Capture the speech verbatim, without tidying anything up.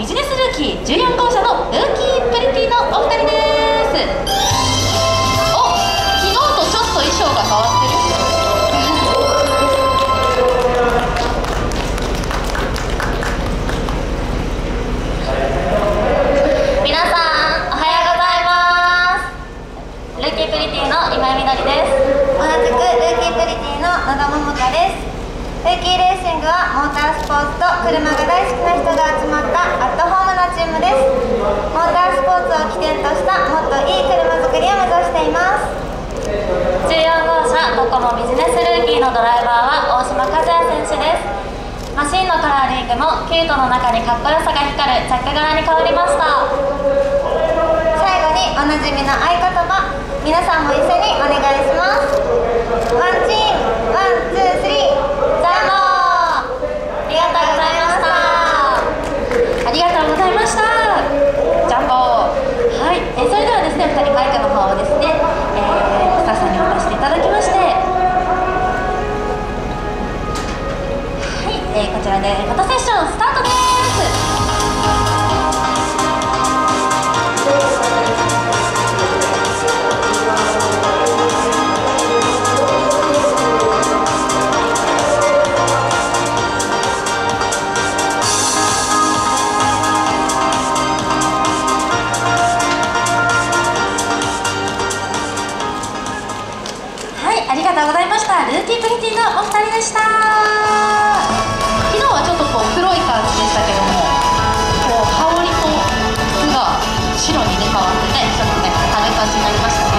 ビジネスルーキーじゅうよん号車のルーキープリティのお二人です。お、昨日とちょっと衣装が変わってる。皆さんおはようございます。ルーキープリティの今井みどりです。 同じくルーキープリティの野田桃香です。ルーキーレーシングはモータースポーツと車が大好きな人が集まったアットホームなチームです。モータースポーツを起点としたもっといい車作りを目指しています。 じゅうよん号車ドコモビジネスルーキーのドライバーは大島和也選手です。マシンのカラーリングもキュートの中にかっこよさが光るチャック柄に変わりました。 最後におなじみの合言葉、皆さんも一緒にお願いします。ワンチーム、ワンツースリー、ジャンボー。 ありがとうございました。ありがとうございました。ジャンボー。はい、えそれではですね、ふたりバイクの方をですね、えー、スタッフさんに渡していただきまして、はい、えー、こちらでフォトセッションスタートです。ありがとうございました。ルーキープリティのお二人でした。昨日はちょっとこう黒い感じでしたけども、こう羽織と服が白にね変わってね、ちょっとね軽い感じになりましたね。